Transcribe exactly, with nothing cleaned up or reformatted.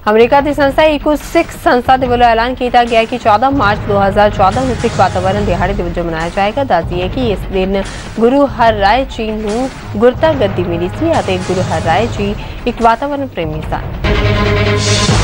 अमरीका की संस्था इको सिख संस्था के वालों ऐलान किया गया कि चौदह मार्च दो हज़ार चौदह में सिख वातावरण दिहाड़े दिवस मनाया जाएगा। दस दिए कि इस दिन गुरु हर राय जी नूं गुरता गद्दी मिली सी। गुरु हर राय जी एक वातावरण प्रेमी सन।